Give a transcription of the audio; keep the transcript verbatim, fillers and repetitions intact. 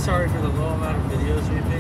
sorry for the low amount of videos we've